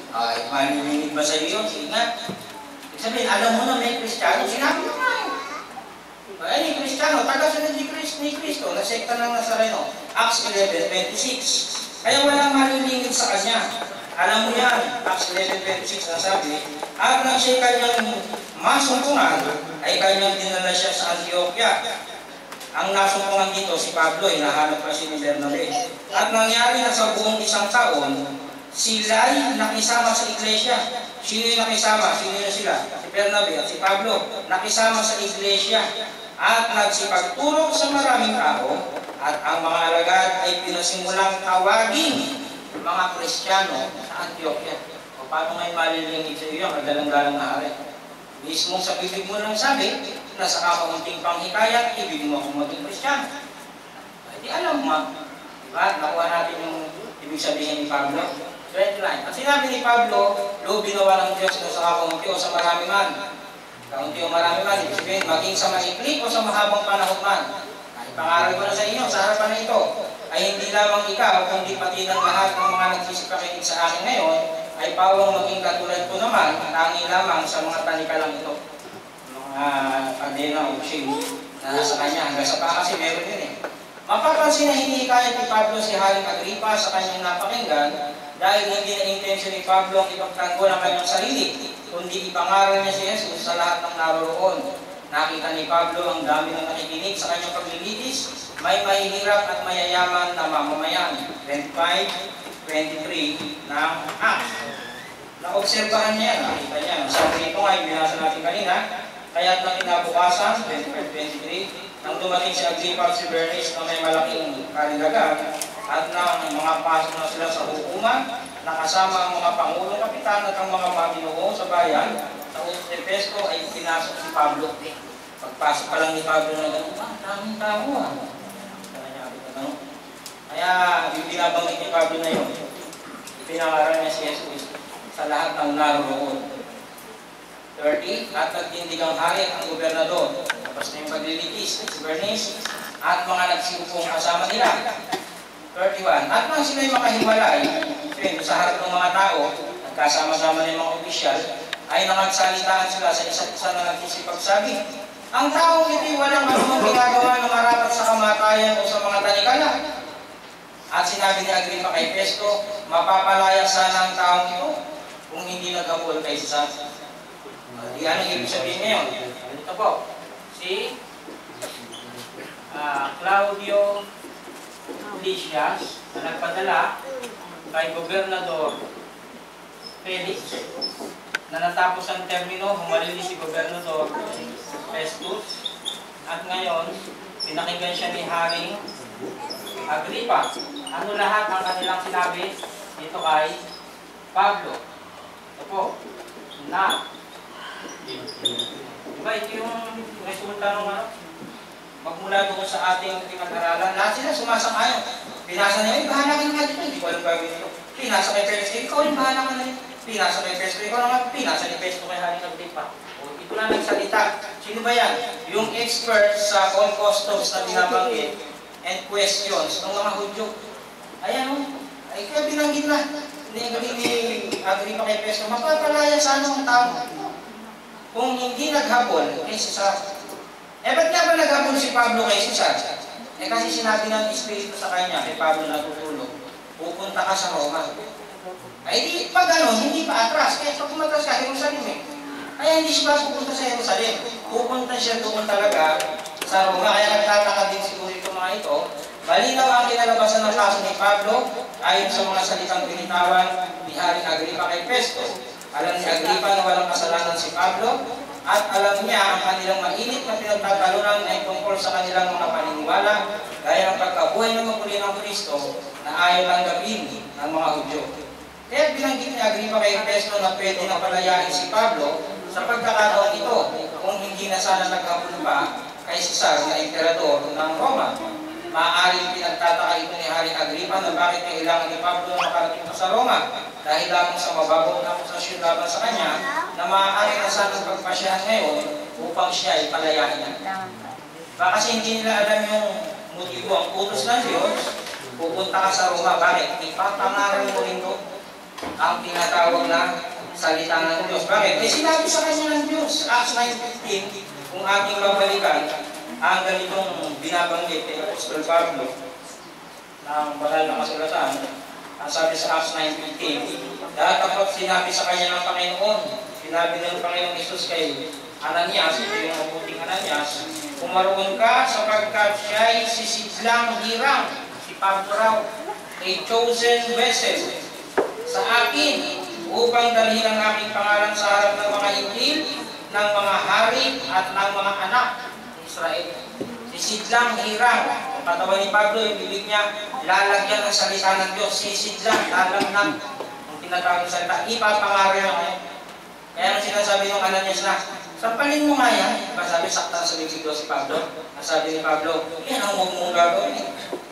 Ay, manilinig ba sa iyo? Sige nga. Ibig sabihin, alam mo na may Kristiyano, sinabi mo nga. Ay, ni Kristiyano, taga-sunod ni Kristo, na sekta ng Nazareno. Acts 11:26. Kaya walang malilingid sa kanya. Alam mo yan, Acts 11:26 na sabi, at nang siya kanyang masumpungan, ay kanyang dinala siya sa Antioquia. Ang nasumpungan dito, si Pablo, hinahanap pa si Bernabe. At nangyari na sa buong isang taon, sila'y nakisama sa iglesia. Sino yung nakisama? Sino na sila? Si Bernabe at si Pablo. Nakisama sa iglesia. At nagsipagturo sa maraming tao, at ang mga alagad ay pinasimulang tawagin mga Kristiyano sa Antioquia. O paano ngayon malilingig sa iyo ang kagalang-galang na hari? Mismo sa bibig mo lang sabi, na sa kakaunting panghikayat, ibig mo akong maging Kristiyano. Hindi alam mo, diba? Nakuha natin yung ibig sabihin ni Pablo. 29. At sinabi ni Pablo, lo binawa ng Diyos na sa kakaunti o sa marami man. Kaunti o marami man, ibig sabihin, maging sa maikli o sa mahabang panahon man. Ay, pangaral ko na sa inyo, sa harapan na ito, ay hindi lamang ikaw, kundi pati ng lahat ng mga nagsisipakinig sa akin ngayon, ay pawang maging katulad ko naman, tangi lamang sa mga tanikalang ito. Mga kadena o shing na nasa kanya, hanggang sa pa kasi meron yun eh. Mapapansin na hinihikayat ni Pablo si Haring Agripa sa kanyang napakinggan, dahil hindi na intensyon ni Pablo ang ipagtanggol ng kanyang sarili, kundi ipangaral niya si Jesus sa lahat ng naroroon. Nakita ni Pablo ang dami ng nakikinig sa kanyang paglilitis, may mahihirap at mayayaman na mamamayan. 25-23 ng Acts. Naobserbahan niya yan, nakita niya. Sabi nito nga, yung binasa natin kanina, kaya't nang inabukasan, 25-23, nang dumating si Agrippa at si Bernice na may malaking karindagan, at nang mga pasok na sila sa hukuman, nakasama ang mga pangulong kapitan at ang mga Panginoon sa bayan, sa Efeso ay pinasok si Pablo. Pagpasok pa lang ni Pablo na gano'n, daming tao ah. Kaya yung binabanggit ni Pablo na yun, ipinangaral niya si Jesus sa lahat ng naroroon. 30, at nagtindig ang hari ang gobernador. Tapos na yung paglilitis, si Bernice, at mga nagsiupong kasama nila. 31, at nang sila'y makahiwalay, sa harap ng mga tao, nagkasama-sama ng mga opisyal, ay nangagsalitaan sila sa isa't isa na nagsisipagsabi, ang taong ito'y walang anumang ginagawa na marapat sa kamatayan o sa mga tanikala. At sinabi ni Agripa kay Festo, mapapalaya sana ang taong ito kung hindi naghabol kay Cesar. Di anong ibig sabihin ngayon? Ito po, si Claudio Lysias na nagpadala kay Gobernador Felix na natapos ang termino, humalili si Gobernador Festus, at ngayon pinakinggan siya ni Haring Agripa. Ano lahat ang kanilang sinabi dito kay Pablo? Ito po, na diba ito yung resulta ng magmula doon sa ating pinag-aralan, lahat sila sumasang-ayon. Pinasa na yun, bahala ka naman dito, hindi ko alam gagawin ito. Pinasa kay Festo, ikaw yung bahala ka na rin. Pinasa kay Festo, ikaw naman, pinasa ni Festo kay Haring Agripa. O, ito na nagsalita. Sino ba yan? Yung expert sa all customs na binabanggit and questions ng mga Hudyo. Ayan o, ay kaya binanggit na. Hindi ang gabi ni Agripa kay Festo, mapapalaya sa anong tao. Kung hindi naghabol kay Cesar. Eh, ba't nga ba naghabol si Pablo kay Cesar? Eh, kasi sinabi ng Espiritu sa kanya, kay Pablo natutulog, pupunta ka sa Roma. Ay, di, pag ano, hindi pa atras. Kaya pag umatras ka, Jerusalem eh. Kaya hindi siya pupunta sa Jerusalem. Pupunta siya doon talaga sa Roma. Kaya nagtataka din siguro itong mga ito. Malinaw ang kinalabasan ng kaso ni Pablo ayon sa mga salitang binitawan ni Haring Agripa kay Festo. Alam ni Agripa na walang kasalanan si Pablo, at alam niya ang kanilang mainit na pinagtatalunan ay tungkol sa kanilang mga paniniwala, gaya ng pagkabuhay ng muli ng Kristo na ayaw lang gawin ng mga Hudyo. Kaya binanggit ni Agripa kay Festo na pwede na palayain si Pablo sa pagkakataon ito kung hindi na sana naghabol pa kay Cesar na emperador ng Roma. Maaaring pinagtataka ito ni Haring Agripa na bakit kailangan ni Pablo na makarating pa sa Roma dahil lamang sa mababaw na akusasyon laban sa kanya na maaari na sanang pagpasyahan ngayon upang siya ay palayain. Baka kasi hindi nila alam yung motibo. Ang utos ng Diyos, pupunta ka sa Roma. Bakit? Ipapangaral mo rin doon. ang tinatawag na salita ng Diyos. Bakit? Eh sinabi sa kanya ng Diyos. Acts 9:15, kung ating babalikan, ang ganitong binabanggit kay Apostol Pablo ng banal na kasulatan, ang sabi sa Acts 9:15, dapat sinabi sa kanya ng Panginoon, sinabi ng Panginoong Isus kay Ananias, ito yung mabuting Ananias, kumaroon ka sapagkat siya'y sisidlang hirang, si Pablo raw, a chosen vessel sa akin upang dalhin ang aking pangalan sa harap ng mga hintil, ng mga hari at ng mga anak ng Israel. Sisidlang hirang, ang katawan ni Pablo, yung bibig niya, lalagyan ng salita ng Diyos, sisidlang, lalamnang, ang tinatawag ng salita, ipapangaral na kayo. Kaya nung sinasabi ng Ananias na, sampalin mo nga yan, diba sabi, saktan sa bibig si Pablo, nasabi ni Pablo, yan ang huwag mong gagawin.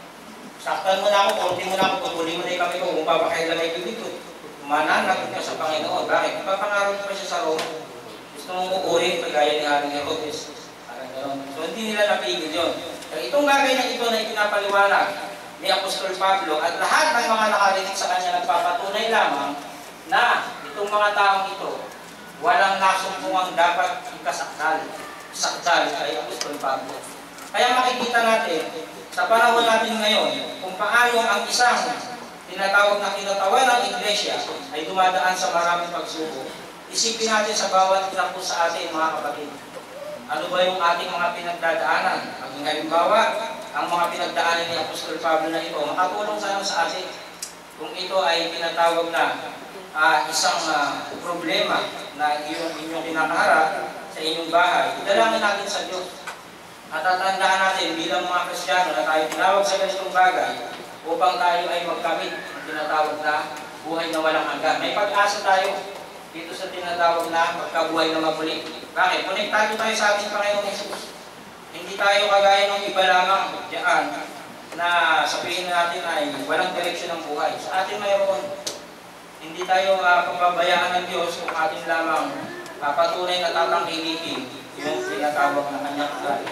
Saktan mo na ako, konti mo na ako, putulin mo na yung kami ko, kung papakailan ay bibig ko. Mananagot ka sa Panginoon. Bakit? Ipapangaral pa siya sa Roma. Gusto mong uurin, pagaya ni Haring Herodes. Parang gano'n. So hindi nila napigil yun. Kaya itong bagay na ito na ipinapaliwanag ni Apostol Pablo at lahat ng mga nakarinig sa kanya nagpapatunay lamang na itong mga taong ito walang nasumpungang dapat ikasakdal. Sakdal kay Apostol Pablo. Kaya makikita natin sa panahon natin ngayon kung paano ang isang tinatawag na kinatawan ng iglesia ay dumadaan sa maraming pagsubok. Isipin natin sa bawat isa po sa atin, mga kapatid. Ano ba yung ating mga pinagdadaanan? Ang halimbawa, ang mga pinagdaanan ni Apostol Pablo na ito, makatulong sana sa atin. Kung ito ay tinatawag na isang problema na inyong kinakaharap sa inyong bahay, idalangin natin sa Diyos. At tatandaan natin bilang mga Kristiyano na tayo tinawag sa ganitong bagay upang tayo ay magkamit ang tinatawag na buhay na walang hanggan. May pag-asa tayo dito sa tinatawag na magkabuhay na mabuli. Bakit? Konektado tayo sa ating Panginoong Jesus. Hindi tayo kagaya ng iba lamang diyan na sabihin natin ay walang direksyon ng buhay. Sa atin mayroon. Hindi tayo pababayaan ng Diyos kung atin lamang papatunay na tatangkilikin yung tinatawag na kanyang ugali.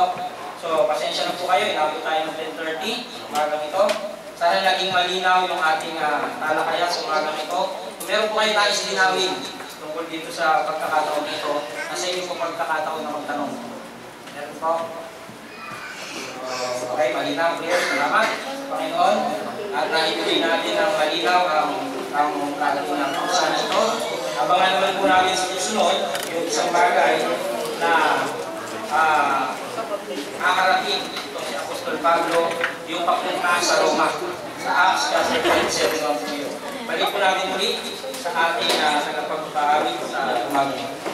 So, pasensya na po kayo. Inabot tayo ng 10:30 umagang ito. Sana naging malinaw yung ating talakayan sa umagang ito. Kung meron po kayo nais linawin tungkol dito sa pagkakataon ito, nasa inyo po pagkakataon na magtanong. Meron po? Okay, malinaw. Clear. Salamat, Panginoon. At naibigay natin ng malinaw ang ating parusahan ito. Abangan naman po natin sa susunod yung isang bagay na nakarating itong si Apostol Pablo, yung papunta sa Roma, sa Acts chapter 27 ngayon. Balik po natin muli sa ating tagapagpapaawit sa umaga.